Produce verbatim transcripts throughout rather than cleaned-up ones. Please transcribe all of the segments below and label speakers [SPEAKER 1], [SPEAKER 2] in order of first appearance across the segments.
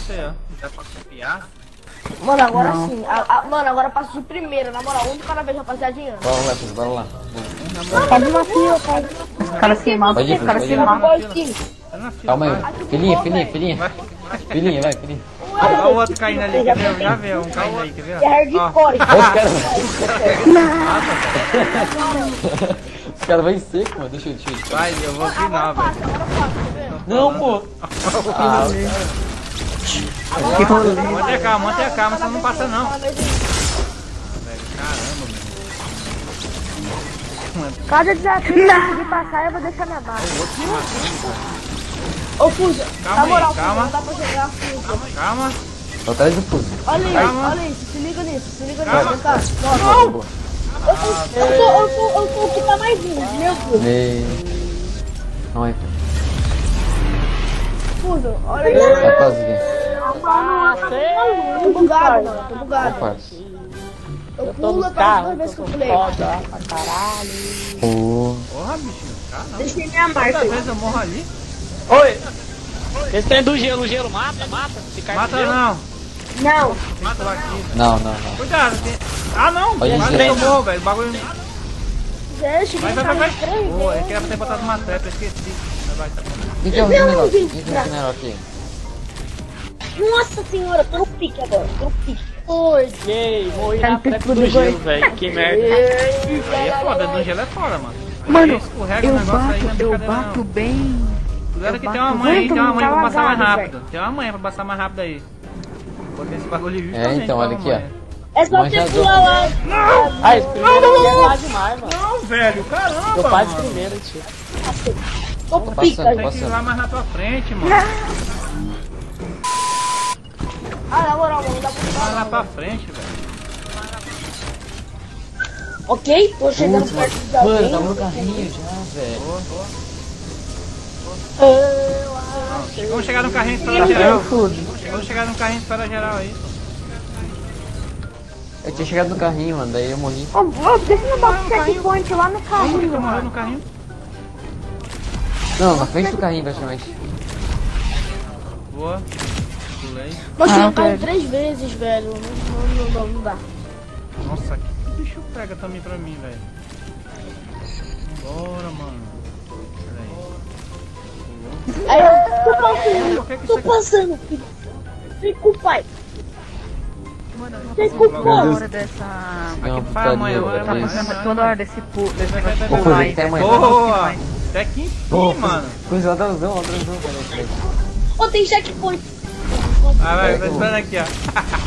[SPEAKER 1] você, ó. Dá pra copiar?
[SPEAKER 2] Mano, agora não. sim. A, a, mano, agora passo de primeira, na moral, um de cada vez, rapaziadinha.
[SPEAKER 3] Bora lá, bora lá.
[SPEAKER 2] Pode uma fila, pode.
[SPEAKER 4] Os caras se matam,
[SPEAKER 3] os
[SPEAKER 4] caras se matam.
[SPEAKER 3] Calma aí, filhinha, filhinha, filhinha. Filhinha, vai, filhinha.
[SPEAKER 1] Olha o outro caindo ali, quer ver? Já vê, um caindo aí, quer ver?
[SPEAKER 2] É hardcore.
[SPEAKER 3] Os caras vão seco, mano. Deixa eu, deixa eu.
[SPEAKER 1] Vai, eu vou final, velho.
[SPEAKER 3] Não, pô.
[SPEAKER 1] Ah, mantém a calma, mantém a calma, senão não passa não. Velho, caramba, mano.
[SPEAKER 2] Cada desafio que eu conseguir passar, eu vou deixar minha barra. Ô, Fusa, na moral,
[SPEAKER 1] calma.
[SPEAKER 2] não dá pra jogar Fusa.
[SPEAKER 1] Calma.
[SPEAKER 3] Tô atrás do Fusa.
[SPEAKER 2] Olha isso,
[SPEAKER 1] Calma.
[SPEAKER 2] olha isso, se liga nisso, se liga
[SPEAKER 1] Calma.
[SPEAKER 2] nisso, cara.
[SPEAKER 1] Não!
[SPEAKER 2] Eu sou, eu sou, eu sou, eu sou o que tá mais vindo, meu Deus.
[SPEAKER 3] Não é.
[SPEAKER 2] Fusa, olha isso.
[SPEAKER 3] Tá quase aqui.
[SPEAKER 2] Tô bugado, mano, tô bugado.
[SPEAKER 3] Opa.
[SPEAKER 2] Eu pulo atrás duas vezes que eu pulei.
[SPEAKER 3] Pô.
[SPEAKER 1] Porra, bichinho. Caramba.
[SPEAKER 2] Deixei minha marca
[SPEAKER 1] Quantas
[SPEAKER 2] aí.
[SPEAKER 1] vezes eu morro ali?
[SPEAKER 5] Oi! Esse trem do gelo, o gelo mata, mata. Se cai no
[SPEAKER 1] Mata
[SPEAKER 5] gelo.
[SPEAKER 1] não.
[SPEAKER 2] Não.
[SPEAKER 1] Mata lá aqui.
[SPEAKER 3] Não, não, não.
[SPEAKER 1] Cuidado, tem... Ah, não.
[SPEAKER 3] Pode
[SPEAKER 1] Quase
[SPEAKER 3] ir.
[SPEAKER 1] tomou, velho. O bagulho...
[SPEAKER 2] Gente,
[SPEAKER 1] Vai, vai, vai, vai. Pô, eu queria ter botado uma trap, eu esqueci. Vai, vai.
[SPEAKER 3] Quem que é o general? Quem que é o general aqui?
[SPEAKER 2] Nossa senhora, tô no pique agora, tô no pique.
[SPEAKER 5] Oi, gay, morri na frente do gelo, velho. Que merda.
[SPEAKER 1] Aí é foda, do gelo é foda, mano.
[SPEAKER 4] Mano,
[SPEAKER 1] escorrega o
[SPEAKER 4] eu
[SPEAKER 1] negócio aí, não é
[SPEAKER 4] bato, eu
[SPEAKER 1] brincadeira
[SPEAKER 4] bato
[SPEAKER 1] não.
[SPEAKER 4] bem.
[SPEAKER 1] Cuidado que
[SPEAKER 4] eu
[SPEAKER 1] tem uma
[SPEAKER 4] bato
[SPEAKER 1] mãe aí,
[SPEAKER 4] muito
[SPEAKER 1] tem uma mãe pra passar mais
[SPEAKER 2] cavagado,
[SPEAKER 1] rápido. Tem uma mãe pra passar mais rápido aí. Botei esse bagulho justamente.
[SPEAKER 3] É, então, olha
[SPEAKER 1] pra
[SPEAKER 3] aqui, ó.
[SPEAKER 1] mamãe.
[SPEAKER 2] É só você
[SPEAKER 3] Manjador.
[SPEAKER 2] pular lá.
[SPEAKER 5] Ah, esse primeiro aqui é lá demais, mano.
[SPEAKER 1] Não, velho, caramba,
[SPEAKER 5] Eu faço
[SPEAKER 1] mano.
[SPEAKER 5] primeiro, tio.
[SPEAKER 2] Tô
[SPEAKER 3] Tô
[SPEAKER 2] pica,
[SPEAKER 3] passando,
[SPEAKER 1] Tem que ir lá
[SPEAKER 3] passando.
[SPEAKER 1] mais na tua frente, mano.
[SPEAKER 2] Ah, na moral, mano, dá pra
[SPEAKER 1] Vai lá pra frente, velho.
[SPEAKER 2] Ok, tô chegando perto de
[SPEAKER 3] Mano,
[SPEAKER 2] alguém.
[SPEAKER 3] tá no carrinho já, velho.
[SPEAKER 1] Vamos chegar no carrinho de espera geral. Vamos chegar no carrinho de espera geral aí.
[SPEAKER 3] Eu tinha chegado no carrinho, mano, daí eu morri.
[SPEAKER 2] Ô, ô, deixa eu botar o checkpoint lá no
[SPEAKER 1] Onde que
[SPEAKER 2] carrinho,
[SPEAKER 1] tu morreu
[SPEAKER 2] mano.
[SPEAKER 1] no carrinho?
[SPEAKER 3] Não, na frente do carrinho, praticamente.
[SPEAKER 1] Boa. Pulei.
[SPEAKER 2] Nós
[SPEAKER 4] Ah,
[SPEAKER 2] tivemos caído
[SPEAKER 4] velho.
[SPEAKER 2] três vezes, velho. Não, não, não, não, não dá.
[SPEAKER 1] Nossa, que bicho pega também pra mim, velho. Bora, mano. Peraí.
[SPEAKER 2] Aí eu tô passando,
[SPEAKER 1] Por que que
[SPEAKER 2] tô
[SPEAKER 1] isso aqui...
[SPEAKER 2] passando, filho. Vem com o pai.
[SPEAKER 4] Mano, eu
[SPEAKER 2] Vem
[SPEAKER 4] tô
[SPEAKER 2] com o
[SPEAKER 4] toda
[SPEAKER 2] pai.
[SPEAKER 4] hora dessa...
[SPEAKER 3] Não,
[SPEAKER 1] que faz, mãe,
[SPEAKER 3] putaria,
[SPEAKER 1] eu-
[SPEAKER 4] Tá
[SPEAKER 1] eu-
[SPEAKER 3] velho.
[SPEAKER 4] passando toda hora desse pu... desse
[SPEAKER 1] Vai, vai, vai,
[SPEAKER 4] pulo
[SPEAKER 3] vai.
[SPEAKER 4] aí,
[SPEAKER 3] Tem
[SPEAKER 4] velho.
[SPEAKER 3] amanhã.
[SPEAKER 1] Boa! Até que enfim,
[SPEAKER 3] Pô,
[SPEAKER 1] mano.
[SPEAKER 3] coisa ladrãozão, ladrãozão, velho.
[SPEAKER 2] Ô, tem checkpoint.
[SPEAKER 1] Ah, vai, vai esperando aqui, ó.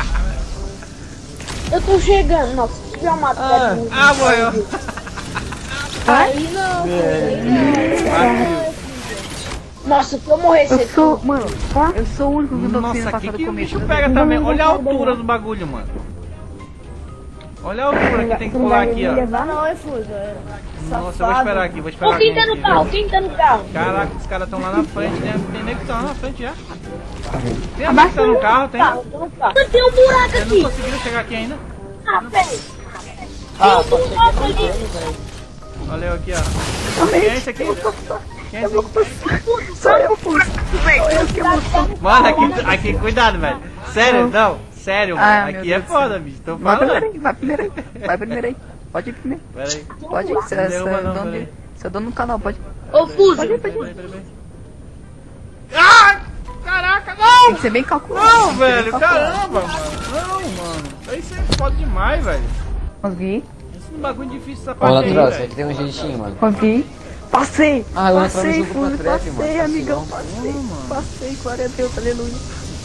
[SPEAKER 2] Eu tô chegando. Nossa, já mato.
[SPEAKER 3] Ah.
[SPEAKER 2] velho.
[SPEAKER 1] Ah, morreu.
[SPEAKER 2] Aí não.
[SPEAKER 1] Bateu.
[SPEAKER 2] Nossa, se eu morrer
[SPEAKER 4] Eu
[SPEAKER 2] cedo.
[SPEAKER 4] sou, mano, eu sou o único que não tô conseguindo
[SPEAKER 1] Nossa,
[SPEAKER 4] passar
[SPEAKER 1] que,
[SPEAKER 4] do
[SPEAKER 1] que o
[SPEAKER 4] começo.
[SPEAKER 1] bicho pega também. Olha a altura do bagulho, mano. Olha a altura que tem que pular aqui, ó.
[SPEAKER 2] levar não, é fusa.
[SPEAKER 1] Nossa, eu vou esperar aqui, vou esperar
[SPEAKER 2] Ô, quem
[SPEAKER 1] aqui.
[SPEAKER 2] tá no carro? Quem tá no carro?
[SPEAKER 1] Caraca, os caras estão lá na frente, né? Tem nem que tá lá na frente já. Tem alguém que tá no carro, tem?
[SPEAKER 2] Carro, tô no carro. Tem um buraco
[SPEAKER 1] Vocês não
[SPEAKER 2] aqui.
[SPEAKER 1] conseguiram chegar aqui ainda?
[SPEAKER 2] Ah, velho.
[SPEAKER 5] Ah,
[SPEAKER 2] Tem um buraco ali.
[SPEAKER 1] Olha eu aqui, ó. Quem é esse aqui? Quem é esse aqui?
[SPEAKER 4] Sou eu, pô.
[SPEAKER 1] Mano, aqui, aqui, cuidado, velho. Sério, não. Sério,
[SPEAKER 4] Ah,
[SPEAKER 1] mano.
[SPEAKER 4] meu
[SPEAKER 1] Aqui é
[SPEAKER 4] Deus do
[SPEAKER 1] foda, bicho. Tô
[SPEAKER 4] Vai primeiro
[SPEAKER 1] falando.
[SPEAKER 4] aí, vai primeiro aí. Vai primeiro aí. Pode ir primeiro.
[SPEAKER 1] Pera aí.
[SPEAKER 4] Pode ir, você é
[SPEAKER 1] derruba não,
[SPEAKER 4] dono
[SPEAKER 1] peraí.
[SPEAKER 4] de- você é dono do canal, pode.
[SPEAKER 2] Ô, Fuso.
[SPEAKER 1] Peraí, peraí, peraí, peraí. Ah! Caraca, não!
[SPEAKER 4] Tem que ser bem calculado.
[SPEAKER 1] Não,
[SPEAKER 4] tem que ser bem
[SPEAKER 1] velho,
[SPEAKER 4] calculado.
[SPEAKER 1] caramba, mano. Não, mano. Isso aí você é foda demais, velho.
[SPEAKER 4] Consegui,
[SPEAKER 1] Esse é um bagulho difícil essa
[SPEAKER 3] Ô,
[SPEAKER 1] parte aí,
[SPEAKER 3] natural, isso
[SPEAKER 1] velho.
[SPEAKER 3] aqui tem um jeitinho, mano.
[SPEAKER 4] consegui. Passei.
[SPEAKER 3] Ah, eu entro no
[SPEAKER 4] Passei,
[SPEAKER 3] jogo
[SPEAKER 4] fui,
[SPEAKER 3] pra trap, mano.
[SPEAKER 4] passei, amigão.
[SPEAKER 3] Vacilão.
[SPEAKER 4] Passei,
[SPEAKER 1] Não, mano.
[SPEAKER 4] passei. Glória a Deus, aleluia.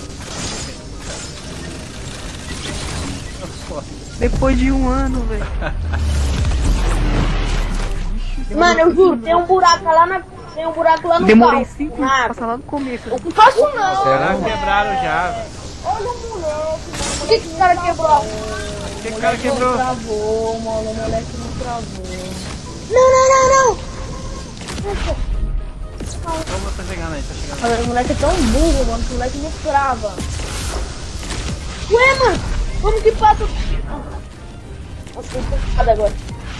[SPEAKER 4] Depois de um ano, velho.
[SPEAKER 2] Mano, eu juro, tem um buraco lá na. Tem um buraco lá no
[SPEAKER 4] Demorei
[SPEAKER 2] carro.
[SPEAKER 4] cinco
[SPEAKER 2] na
[SPEAKER 4] anos pra
[SPEAKER 2] água.
[SPEAKER 4] passar lá no começo.
[SPEAKER 2] Eu não faço não.
[SPEAKER 1] Caraca,
[SPEAKER 3] Sério?
[SPEAKER 1] quebraram já, velho.
[SPEAKER 2] Olha o moleque. Por que que esse cara quebrou?
[SPEAKER 1] O que que o cara quebrou?
[SPEAKER 2] Travou, mano. O moleque não travou. Não, não, não, não.
[SPEAKER 1] Como tá chegando aí? Tá chegando aí.
[SPEAKER 2] Olha, o moleque é tão burro, mano. Que o moleque não trava. Ué, mano. Como que passa? Nossa, tô preocupado agora.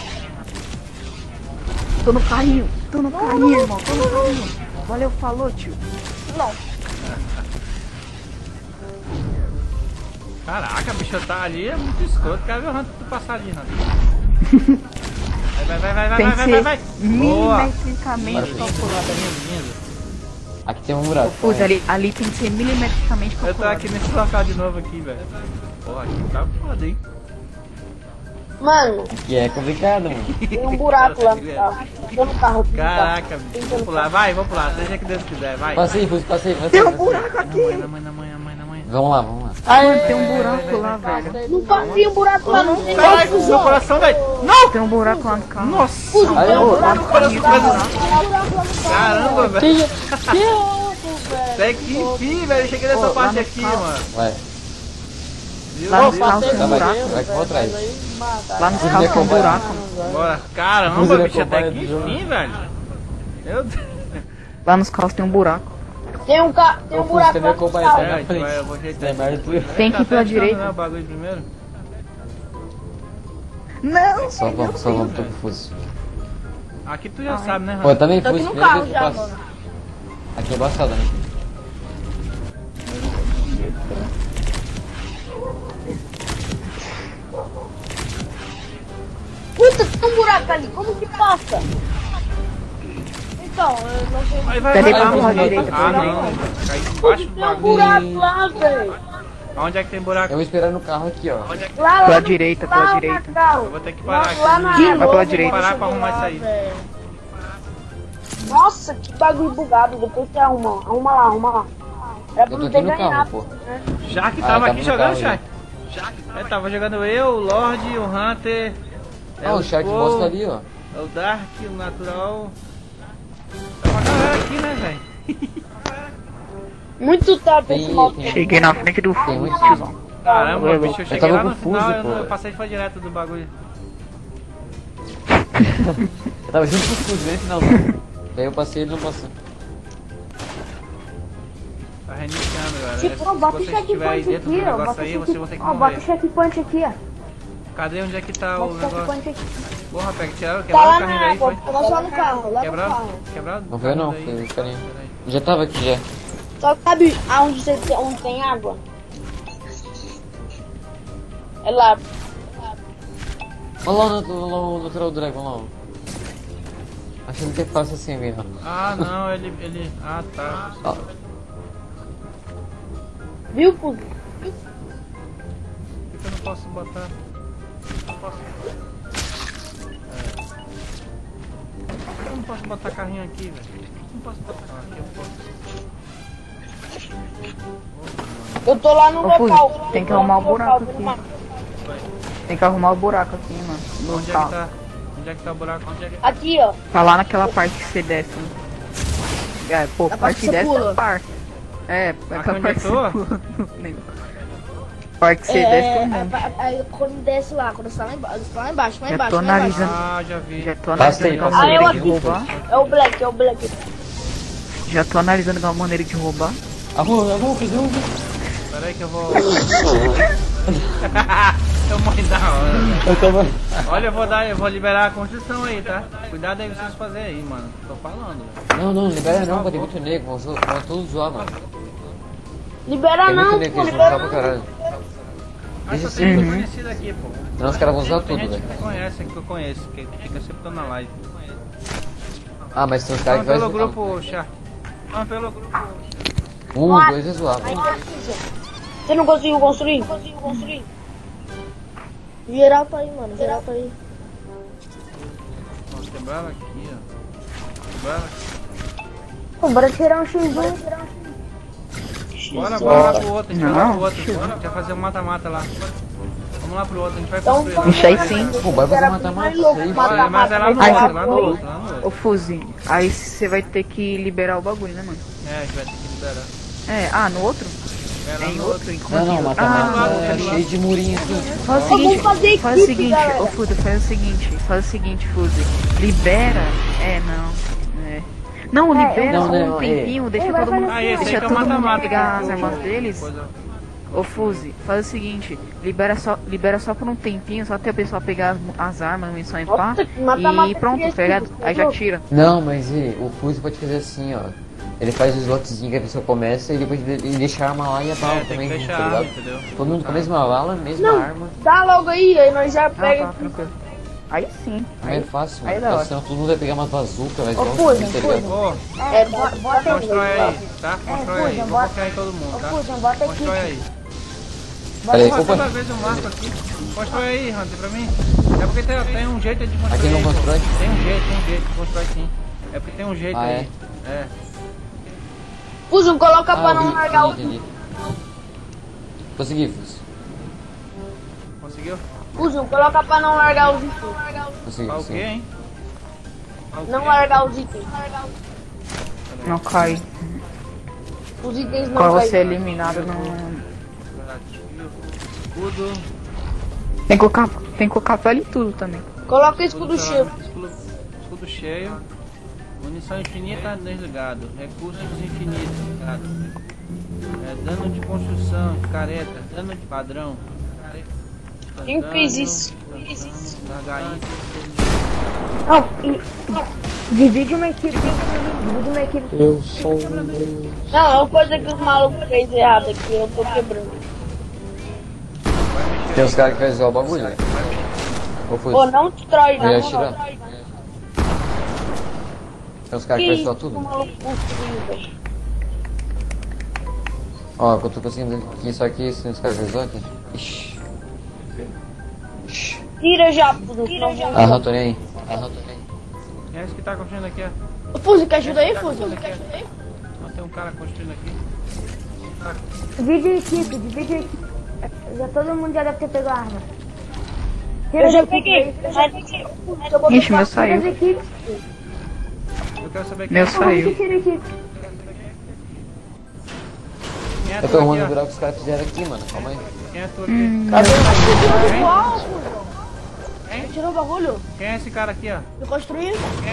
[SPEAKER 4] Tô no carrinho, tô no carrinho, irmão. Tô no carrinho. Valeu, falou, tio.
[SPEAKER 2] Não.
[SPEAKER 1] Caraca, a bicha tá ali, é muito escroto. Quero ver o Hunter tu passar ali, Hunter. Vai, vai, vai, vai,
[SPEAKER 4] Tem
[SPEAKER 1] vai,
[SPEAKER 4] que
[SPEAKER 1] vai,
[SPEAKER 4] ser
[SPEAKER 1] vai, vai. Boa.
[SPEAKER 4] milimetricamente
[SPEAKER 1] Lindo,
[SPEAKER 4] calculado.
[SPEAKER 1] lindo, lindo.
[SPEAKER 3] Aqui tem um buraco.
[SPEAKER 4] Pois ali, ali tem que ser milimetricamente
[SPEAKER 1] Eu tô
[SPEAKER 4] calculado.
[SPEAKER 1] aqui nesse local de novo aqui, velho. Porra, aqui tá foda, hein?
[SPEAKER 2] Mano,
[SPEAKER 3] Aqui é complicado, mano.
[SPEAKER 2] tem um buraco lá no carro. Tô no carro. aqui,
[SPEAKER 1] Caraca,
[SPEAKER 2] tá?
[SPEAKER 1] bicho. Vou pular, vai, vou pular. Seja que Deus quiser, vai.
[SPEAKER 3] Passei, Fuzzy, passei, passei.
[SPEAKER 4] Tem um
[SPEAKER 3] passei.
[SPEAKER 4] buraco
[SPEAKER 1] Na
[SPEAKER 4] aqui!
[SPEAKER 1] manhã, na manhã, na manhã, na manhã, na manhã.
[SPEAKER 3] Vamos lá, vamos lá.
[SPEAKER 4] Mano, tem um buraco lá, velho.
[SPEAKER 2] Não passei um buraco lá, não tem
[SPEAKER 1] Caralho,
[SPEAKER 2] como,
[SPEAKER 1] meu coração, velho. Não!
[SPEAKER 4] Tem um buraco lá no carro.
[SPEAKER 1] Nossa!
[SPEAKER 3] Aí,
[SPEAKER 4] Ô,
[SPEAKER 3] ô,
[SPEAKER 4] lá no carrinho tem um buraco.
[SPEAKER 1] Caramba, velho.
[SPEAKER 2] Que louco, velho.
[SPEAKER 1] Até que enfim, velho. Eu cheguei nessa
[SPEAKER 4] Ô, lá
[SPEAKER 1] parte
[SPEAKER 4] no
[SPEAKER 1] aqui,
[SPEAKER 4] carro.
[SPEAKER 1] mano.
[SPEAKER 3] vai.
[SPEAKER 1] Meu
[SPEAKER 4] Lá nos
[SPEAKER 1] Deus.
[SPEAKER 4] carros tem
[SPEAKER 3] Tá,
[SPEAKER 4] um
[SPEAKER 3] vai,
[SPEAKER 4] buraco.
[SPEAKER 3] vai que eu vou atrás.
[SPEAKER 4] Lá nos
[SPEAKER 3] Fuzzy
[SPEAKER 4] carros tem um
[SPEAKER 3] acompanha.
[SPEAKER 4] buraco.
[SPEAKER 1] Bora. Caramba,
[SPEAKER 3] Fuzzy
[SPEAKER 1] bicho. Até
[SPEAKER 3] acompanha
[SPEAKER 1] que
[SPEAKER 3] do jogo.
[SPEAKER 1] enfim, velho. Meu Deus.
[SPEAKER 4] Lá nos carros tem um buraco.
[SPEAKER 2] Tem um, ca... tem um
[SPEAKER 3] Ô, Fuzzy,
[SPEAKER 2] buraco
[SPEAKER 3] você me
[SPEAKER 2] lá no
[SPEAKER 3] acompanha,
[SPEAKER 2] carro.
[SPEAKER 3] tá
[SPEAKER 1] É,
[SPEAKER 3] na
[SPEAKER 1] a gente vai, eu
[SPEAKER 3] frente.
[SPEAKER 1] vou ajeitar.
[SPEAKER 3] Tem merda tudo.
[SPEAKER 4] Tem que ir pela
[SPEAKER 1] Tá
[SPEAKER 4] direita.
[SPEAKER 1] testando, né, o bagulho primeiro.
[SPEAKER 4] Não!
[SPEAKER 3] Só vamos, só vamos pro Fuzzy.
[SPEAKER 1] Aqui tu já sabe, né,
[SPEAKER 3] Pô,
[SPEAKER 1] Rafa?
[SPEAKER 3] também
[SPEAKER 2] Tô aqui
[SPEAKER 3] Fuzzy,
[SPEAKER 2] no
[SPEAKER 3] primeira
[SPEAKER 2] carro
[SPEAKER 3] vez que
[SPEAKER 2] já,
[SPEAKER 3] eu passo.
[SPEAKER 2] mano.
[SPEAKER 3] Aqui é embaçado, né?
[SPEAKER 2] Puta, tem um buraco ali. Como que passa? Então, eu não sei.
[SPEAKER 1] Vai, vai,
[SPEAKER 4] Pera aí,
[SPEAKER 1] vai.
[SPEAKER 4] vamos
[SPEAKER 1] vai.
[SPEAKER 4] pra direita,
[SPEAKER 1] Ah,
[SPEAKER 4] pera
[SPEAKER 1] não.
[SPEAKER 4] aí.
[SPEAKER 1] Cai embaixo do
[SPEAKER 2] Tem um
[SPEAKER 1] bagulho.
[SPEAKER 2] buraco lá, velho.
[SPEAKER 1] Onde é que tem buraco?
[SPEAKER 3] Eu vou esperar no carro aqui, ó.
[SPEAKER 1] Onde é que...
[SPEAKER 2] Lá, lá
[SPEAKER 4] Pela
[SPEAKER 2] no-
[SPEAKER 4] direita,
[SPEAKER 2] lá
[SPEAKER 4] pela
[SPEAKER 2] na
[SPEAKER 4] direita.
[SPEAKER 2] carro.
[SPEAKER 1] Eu vou ter que
[SPEAKER 2] Lá,
[SPEAKER 1] parar aqui.
[SPEAKER 2] lá na
[SPEAKER 4] Vai pela
[SPEAKER 2] Globo,
[SPEAKER 4] direita.
[SPEAKER 2] eu
[SPEAKER 1] Parar pra
[SPEAKER 2] cheguei
[SPEAKER 1] arrumar
[SPEAKER 2] lá,
[SPEAKER 1] isso aí.
[SPEAKER 2] velho. Nossa, que bagulho bugado. Depois você arruma. Arruma lá, arruma lá. Era pra
[SPEAKER 3] Eu tô
[SPEAKER 2] não
[SPEAKER 3] aqui
[SPEAKER 2] ter
[SPEAKER 3] no
[SPEAKER 2] ganhado.
[SPEAKER 3] carro, pô.
[SPEAKER 2] né?
[SPEAKER 1] Jaque
[SPEAKER 3] Ah,
[SPEAKER 1] tava
[SPEAKER 3] tava
[SPEAKER 1] aqui
[SPEAKER 3] no
[SPEAKER 1] jogando,
[SPEAKER 3] carro,
[SPEAKER 1] Jaque. É, tava jogando eu, o Lorde, o Hunter. é
[SPEAKER 3] Ah, o Shark
[SPEAKER 1] Paul,
[SPEAKER 3] Boss tá ali, ó.
[SPEAKER 1] É o Dark, o Natural. É uma galera aqui, né, velho?
[SPEAKER 2] Muito top
[SPEAKER 3] Tem-
[SPEAKER 2] esse modo.
[SPEAKER 3] tem-
[SPEAKER 4] Cheguei na frente do
[SPEAKER 3] Tem muito
[SPEAKER 4] tiozão.
[SPEAKER 1] Caramba,
[SPEAKER 3] Eu-
[SPEAKER 1] bicho, eu
[SPEAKER 3] eu
[SPEAKER 1] cheguei
[SPEAKER 3] tava
[SPEAKER 1] lá no
[SPEAKER 3] confuso,
[SPEAKER 1] final, eu,
[SPEAKER 3] pô.
[SPEAKER 1] não- eu passei e foi direto do bagulho.
[SPEAKER 3] Eu tava junto com o Fuzzy, nem final não. Daí eu passei e ele não passou.
[SPEAKER 1] Tá reiniciando, galera.
[SPEAKER 2] Tipo,
[SPEAKER 1] Se
[SPEAKER 2] ó, bota o
[SPEAKER 1] você estiver aí
[SPEAKER 2] checkpoint
[SPEAKER 1] dentro do
[SPEAKER 2] aqui, ó.
[SPEAKER 1] negócio
[SPEAKER 2] Bota o
[SPEAKER 1] aí, você vai ter
[SPEAKER 2] checkpoint.
[SPEAKER 1] que
[SPEAKER 2] Ó, bota o
[SPEAKER 1] morrer.
[SPEAKER 2] checkpoint aqui, ó.
[SPEAKER 1] Cadê onde é que tá o
[SPEAKER 2] Bota o
[SPEAKER 1] negócio?
[SPEAKER 2] checkpoint aqui.
[SPEAKER 1] Porra, pega, tiraram,
[SPEAKER 2] Tá
[SPEAKER 1] quebraram
[SPEAKER 2] lá
[SPEAKER 1] o carrinho
[SPEAKER 2] na
[SPEAKER 1] daí,
[SPEAKER 2] água.
[SPEAKER 1] foi?
[SPEAKER 2] Tava só no carro, lá no
[SPEAKER 1] Quebraram?
[SPEAKER 2] carro.
[SPEAKER 1] Quebraram?
[SPEAKER 3] Não foi não,
[SPEAKER 1] daí.
[SPEAKER 3] foi o carinha. Já tava aqui já.
[SPEAKER 2] Só que sabe aonde, você, tem- onde tem água? É lá.
[SPEAKER 3] Olha lá no, no, no Natural Dragon, lá. Ó. Achando que é fácil assim mesmo.
[SPEAKER 1] Ah, não, ele, ele... Ah, tá.
[SPEAKER 3] Ó.
[SPEAKER 2] Viu, pô?
[SPEAKER 1] Por que eu não posso botar? Não posso. É. Por que eu não posso botar carrinho aqui, velho? Não posso botar. Ah, aqui eu posso.
[SPEAKER 2] Eu tô lá no
[SPEAKER 4] Ô, Fuzzy,
[SPEAKER 2] local.
[SPEAKER 4] tem que
[SPEAKER 2] Eu tô
[SPEAKER 4] arrumar
[SPEAKER 2] no
[SPEAKER 4] o buraco
[SPEAKER 2] local,
[SPEAKER 4] aqui.
[SPEAKER 2] mano.
[SPEAKER 4] Tem que arrumar o buraco aqui, mano. No
[SPEAKER 1] Onde é que
[SPEAKER 4] carro.
[SPEAKER 1] tá? Onde é que tá o buraco? Onde é que...
[SPEAKER 2] Aqui, ó.
[SPEAKER 4] Tá lá naquela parte que você desce. né? É, pô,
[SPEAKER 2] A
[SPEAKER 4] parte
[SPEAKER 2] parte
[SPEAKER 4] que
[SPEAKER 2] que você
[SPEAKER 4] desce
[SPEAKER 2] pula.
[SPEAKER 4] é parte. É, é
[SPEAKER 1] Aqui
[SPEAKER 4] aquela
[SPEAKER 1] onde eu
[SPEAKER 4] parte que
[SPEAKER 1] tô?
[SPEAKER 4] você pula. Nem- Parte que você
[SPEAKER 2] É,
[SPEAKER 4] desce
[SPEAKER 2] é,
[SPEAKER 4] todo mundo.
[SPEAKER 2] é, é, quando desce lá, quando você tá lá embaixo, você tá lá embaixo, lá
[SPEAKER 4] Já
[SPEAKER 2] embaixo,
[SPEAKER 4] tô
[SPEAKER 2] lá embaixo.
[SPEAKER 4] analisando.
[SPEAKER 1] Ah, já vi.
[SPEAKER 4] Já tô
[SPEAKER 3] Basta
[SPEAKER 4] analisando
[SPEAKER 3] aí,
[SPEAKER 4] uma
[SPEAKER 3] basta
[SPEAKER 2] aí.
[SPEAKER 4] maneira
[SPEAKER 2] Ah,
[SPEAKER 4] de
[SPEAKER 2] eu aqui.
[SPEAKER 4] roubar.
[SPEAKER 2] É o Black, é o Black.
[SPEAKER 4] Já tô analisando uma maneira de roubar.
[SPEAKER 3] Arruma, arruma, Fuzzy, arruma.
[SPEAKER 1] Pera aí que eu vou... eu morri da hora.
[SPEAKER 3] Eu tava...
[SPEAKER 1] Olha, eu vou dar, eu vou liberar a construção aí, tá? Cuidado aí vocês fazerem aí, mano. Tô falando, velho.
[SPEAKER 3] Não, não, libera não, pô, tem muito negro, vão, zo- vão todos zoar, mano.
[SPEAKER 2] Libera
[SPEAKER 3] Tem
[SPEAKER 2] não,
[SPEAKER 3] muito negro,
[SPEAKER 2] pô,
[SPEAKER 3] eles vão
[SPEAKER 2] libera
[SPEAKER 3] zoar pra
[SPEAKER 2] não.
[SPEAKER 3] caralho.
[SPEAKER 1] Ah, só
[SPEAKER 3] Isso
[SPEAKER 1] tem
[SPEAKER 3] sim.
[SPEAKER 1] gente conhecida aqui, pô.
[SPEAKER 3] Senão os caras vão zoar
[SPEAKER 1] Tem
[SPEAKER 3] tudo,
[SPEAKER 1] gente
[SPEAKER 3] velho.
[SPEAKER 1] que conhece, que eu conheço, que fica sempre tô na live.
[SPEAKER 3] Ah, mas tem uns caras
[SPEAKER 1] Vamos
[SPEAKER 3] que vai
[SPEAKER 1] pelo
[SPEAKER 3] zoar.
[SPEAKER 1] grupo, Chá. Vamos pelo grupo.
[SPEAKER 3] Um, dois é zoar,
[SPEAKER 2] Aí
[SPEAKER 3] pô.
[SPEAKER 2] precisa. Você não conseguiu construir? Não conseguiu construir. Geral tá aí, mano. Geral tá aí.
[SPEAKER 1] Vamos quebrar aqui, ó. Quebrar aqui.
[SPEAKER 2] Pô, bora tirar um X um.
[SPEAKER 1] Bora, bora lá pro outro, a gente vai lá
[SPEAKER 4] Não.
[SPEAKER 1] pro outro. A gente vai fazer um mata-mata lá. Vamos lá pro outro, a gente vai
[SPEAKER 2] Então,
[SPEAKER 1] construir lá.
[SPEAKER 4] Isso aí sim.
[SPEAKER 3] Pô, vai fazer mata-mata, isso aí,
[SPEAKER 1] Bora, mas é lá no
[SPEAKER 4] Ai,
[SPEAKER 1] outro, lá no
[SPEAKER 2] Oi.
[SPEAKER 1] outro, lá no outro.
[SPEAKER 4] Ô Fuzzy, aí você vai ter que liberar o bagulho, né, mano?
[SPEAKER 1] É, a gente vai ter que liberar.
[SPEAKER 4] É, ah, no outro?
[SPEAKER 1] É lá
[SPEAKER 4] É em
[SPEAKER 1] no
[SPEAKER 4] outro? Em
[SPEAKER 3] Não,
[SPEAKER 4] quanto?
[SPEAKER 3] não,
[SPEAKER 4] Ah,
[SPEAKER 3] mata-mata
[SPEAKER 1] Ah,
[SPEAKER 3] é cheio de murinho aqui.
[SPEAKER 4] faz o
[SPEAKER 2] Vamos
[SPEAKER 4] seguinte,
[SPEAKER 2] fazer
[SPEAKER 4] faz o
[SPEAKER 2] equipe,
[SPEAKER 4] seguinte,
[SPEAKER 2] galera.
[SPEAKER 4] ô Fuzzy, faz o seguinte, faz o seguinte, Fuzzy, libera, é, não, é, não,
[SPEAKER 2] É,
[SPEAKER 4] libera
[SPEAKER 3] não,
[SPEAKER 4] só
[SPEAKER 3] não,
[SPEAKER 4] um
[SPEAKER 3] é.
[SPEAKER 4] tempinho, deixa
[SPEAKER 2] Ele vai
[SPEAKER 4] todo mundo,
[SPEAKER 2] fazer
[SPEAKER 1] Ah, esse aí
[SPEAKER 4] deixa
[SPEAKER 1] que é o
[SPEAKER 4] todo mundo
[SPEAKER 1] mata-mata.
[SPEAKER 4] pegar
[SPEAKER 1] que
[SPEAKER 4] as
[SPEAKER 1] eu-
[SPEAKER 4] armas deles.
[SPEAKER 1] coisa-
[SPEAKER 4] Ô Fuzzy, faz o seguinte, libera só, libera só por um tempinho, só até o pessoal pegar as, as armas, munição e pá,
[SPEAKER 2] Nossa, que mata-mata
[SPEAKER 4] e pronto,
[SPEAKER 2] criativo,
[SPEAKER 4] pegado, aí já
[SPEAKER 2] entendeu?
[SPEAKER 4] tira.
[SPEAKER 3] Não, mas e, o Fuzzy pode fazer assim, ó. Ele faz o slotzinho que a pessoa começa e depois de- ele deixa a arma lá e a bala
[SPEAKER 1] É, tem
[SPEAKER 3] também,
[SPEAKER 1] que
[SPEAKER 3] junto,
[SPEAKER 1] deixar
[SPEAKER 3] tá
[SPEAKER 1] a arma,
[SPEAKER 3] ligado?
[SPEAKER 1] entendeu?
[SPEAKER 3] Todo mundo com a mesma bala, mesma
[SPEAKER 2] Não,
[SPEAKER 3] arma.
[SPEAKER 2] dá logo aí, aí nós já
[SPEAKER 4] Ah,
[SPEAKER 2] pega.
[SPEAKER 4] tá, tranquilo. Aí sim.
[SPEAKER 3] Não é fácil,
[SPEAKER 4] aí
[SPEAKER 3] mano.
[SPEAKER 4] dá
[SPEAKER 3] Porque
[SPEAKER 4] ótimo.
[SPEAKER 3] senão todo mundo vai pegar uma bazuca, vai
[SPEAKER 2] Ô,
[SPEAKER 3] jogar um
[SPEAKER 2] Fusion,
[SPEAKER 3] tá ligado?
[SPEAKER 1] Ô,
[SPEAKER 2] É, bota, bota aí.
[SPEAKER 1] constrói aí, tá? Constrói aí.
[SPEAKER 2] Fusion,
[SPEAKER 1] Vou
[SPEAKER 2] bota-
[SPEAKER 1] confiar em todo mundo,
[SPEAKER 2] Ô,
[SPEAKER 1] tá?
[SPEAKER 2] Fusion, bota aqui.
[SPEAKER 1] Constrói aí.
[SPEAKER 3] Peraí,
[SPEAKER 1] Porra,
[SPEAKER 3] opa.
[SPEAKER 1] toda vez eu marco aqui. Constrói aí, Hunter, pra mim. É porque tem, tem um jeito de construir.
[SPEAKER 3] Aqui não
[SPEAKER 1] aí, pô.
[SPEAKER 3] constrói?
[SPEAKER 1] Tem um jeito, tem um jeito. Constrói sim. É porque tem um jeito
[SPEAKER 3] Ah,
[SPEAKER 1] aí. É.
[SPEAKER 2] Fusion, coloca
[SPEAKER 3] Ah,
[SPEAKER 2] pra não
[SPEAKER 3] entendi,
[SPEAKER 2] largar o.
[SPEAKER 3] entendi. Consegui, Fus.
[SPEAKER 1] Conseguiu?
[SPEAKER 2] Fusion, coloca pra não largar os itens.
[SPEAKER 3] Consegui,
[SPEAKER 1] Ah, o quê,
[SPEAKER 3] consegui.
[SPEAKER 1] hein? Ah, o
[SPEAKER 2] Não
[SPEAKER 1] quê?
[SPEAKER 2] largar os itens.
[SPEAKER 4] Não cai.
[SPEAKER 2] Os itens não
[SPEAKER 4] Quando
[SPEAKER 2] caem.
[SPEAKER 4] você é eliminado, não.
[SPEAKER 1] Escudo.
[SPEAKER 4] Tem que colocar, tem que colocar pele em tudo também.
[SPEAKER 2] Coloca escudo cheio.
[SPEAKER 1] Escudo, escudo cheio. Munição infinita desligado. Recursos infinitos ligado. É, dano de construção, careta. Dano de padrão. Careta.
[SPEAKER 2] Quem
[SPEAKER 1] Dano,
[SPEAKER 2] fez isso?
[SPEAKER 1] dano, H I.
[SPEAKER 2] Não, e- divide uma equipe. Divide uma equipe.
[SPEAKER 3] Eu sou
[SPEAKER 2] Não, é uma coisa que os malucos fez errado aqui. Eu tô quebrando.
[SPEAKER 3] Tem uns caras que fazem o bagulho, né? Ou foi?
[SPEAKER 2] Pô, não destrói,
[SPEAKER 3] Eu
[SPEAKER 2] não.
[SPEAKER 3] ia
[SPEAKER 2] não.
[SPEAKER 3] atirar. Tem uns caras que
[SPEAKER 2] Que
[SPEAKER 3] fazem
[SPEAKER 2] isso
[SPEAKER 3] só
[SPEAKER 2] que
[SPEAKER 3] tudo.
[SPEAKER 2] o maluco construiu, velho?
[SPEAKER 3] Ó, que eu tô conseguindo aqui, só que esse uns caras fazem só aqui. Ixi. Ixi.
[SPEAKER 2] Tira já, Fusion. Tira já.
[SPEAKER 3] Aham, tô nem aí. Aham, tô nem aí.
[SPEAKER 1] Quem é esse que tá construindo aqui, ó?
[SPEAKER 2] Fusion, quer ajuda aí,
[SPEAKER 1] Tá
[SPEAKER 2] Fusion?
[SPEAKER 1] construindo aqui, ó. Ó, tem um cara construindo aqui.
[SPEAKER 6] Divide a equipe, divide a equipe. Já todo mundo já deve ter pego a arma.
[SPEAKER 2] Eu já
[SPEAKER 6] as
[SPEAKER 2] peguei.
[SPEAKER 6] equipes
[SPEAKER 2] Mas-
[SPEAKER 4] Ixi, meu
[SPEAKER 6] aí. Tira as
[SPEAKER 4] saiu.
[SPEAKER 6] equipes.
[SPEAKER 1] Eu quero saber quem
[SPEAKER 4] Meu
[SPEAKER 1] é.
[SPEAKER 6] Como que
[SPEAKER 4] saiu.
[SPEAKER 6] tira a equipe?
[SPEAKER 1] Quem é
[SPEAKER 3] Eu
[SPEAKER 1] tu
[SPEAKER 3] tô arrumando o
[SPEAKER 1] aqui, ó?
[SPEAKER 3] buraco que os caras fizeram aqui, mano. Calma aí.
[SPEAKER 1] Quem é tu aqui?
[SPEAKER 4] Hum,
[SPEAKER 2] Igual, Fusion. Tirou o bagulho?
[SPEAKER 1] Quem é esse cara aqui, ó?
[SPEAKER 2] Eu construí?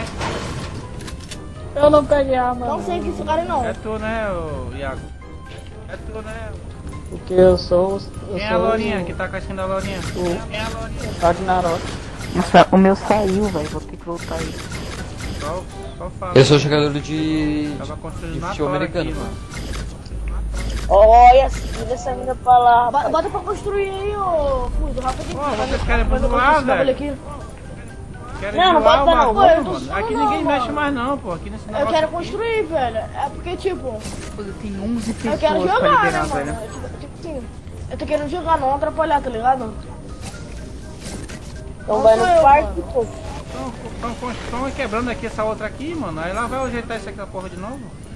[SPEAKER 6] Eu não peguei a arma.
[SPEAKER 2] Não sei que esse cara não.
[SPEAKER 1] É tu, né, ô, Iago? É tu, né?
[SPEAKER 5] Porque eu sou. Eu
[SPEAKER 1] Quem é a
[SPEAKER 5] sou
[SPEAKER 1] Lourinha que tá com a skin da Lourinha? Quem é a Lourinha?
[SPEAKER 5] o Ragnarok.
[SPEAKER 4] nossa, o meu saiu, velho. Vou ter que voltar aí.
[SPEAKER 1] Só, só fala.
[SPEAKER 3] Eu sou jogador de.
[SPEAKER 1] Tava construindo
[SPEAKER 3] de
[SPEAKER 1] na
[SPEAKER 3] futebol
[SPEAKER 1] tora
[SPEAKER 3] americano.
[SPEAKER 1] aqui, mano.
[SPEAKER 2] Olha, tira essa mina pra lá. rapaz. Bota pra construir aí, ô Fusion. Rapidinho.
[SPEAKER 1] Pô, vocês querem zoar, velho?
[SPEAKER 2] aqui.
[SPEAKER 1] Querem
[SPEAKER 2] Não, não
[SPEAKER 1] zoar
[SPEAKER 2] bota
[SPEAKER 1] o
[SPEAKER 2] não.
[SPEAKER 1] bagulho,
[SPEAKER 2] Eu tô
[SPEAKER 1] mano.
[SPEAKER 2] zoando
[SPEAKER 1] Aqui
[SPEAKER 2] não,
[SPEAKER 1] ninguém
[SPEAKER 2] mano.
[SPEAKER 1] mexe mais não, pô. Aqui nesse
[SPEAKER 2] Eu
[SPEAKER 1] negócio
[SPEAKER 2] quero
[SPEAKER 1] aqui.
[SPEAKER 2] construir, velho. É porque, tipo,
[SPEAKER 4] Tem onze
[SPEAKER 2] eu
[SPEAKER 4] pessoas
[SPEAKER 2] quero
[SPEAKER 4] pra
[SPEAKER 2] jogar, né,
[SPEAKER 4] liberar,
[SPEAKER 2] mano?
[SPEAKER 4] velho.
[SPEAKER 2] Eu, tipo, tipo assim, eu tô querendo jogar, não atrapalhar, tá ligado? Então vai no
[SPEAKER 6] sou eu,
[SPEAKER 2] quarto, pô.
[SPEAKER 1] Estão quebrando aqui essa outra aqui, mano. Aí lá vai ajeitar essa aqui, a porra de novo.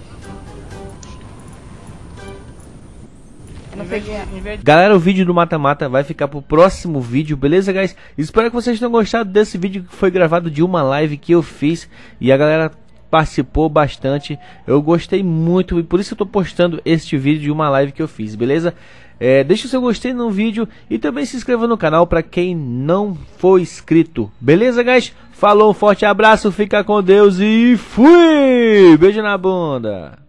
[SPEAKER 4] Eu não
[SPEAKER 1] Em vez de-
[SPEAKER 4] peguei.
[SPEAKER 1] em vez de-
[SPEAKER 7] Galera, o vídeo do mata-mata vai ficar pro próximo vídeo, beleza, guys? Espero que vocês tenham gostado desse vídeo que foi gravado de uma live que eu fiz e a galera participou bastante. Eu gostei muito e por isso eu tô postando este vídeo de uma live que eu fiz, beleza? É, deixa o seu gostei no vídeo e também se inscreva no canal para quem não for inscrito, beleza, guys? Falou, um forte abraço, fica com Deus e fui! Beijo na bunda!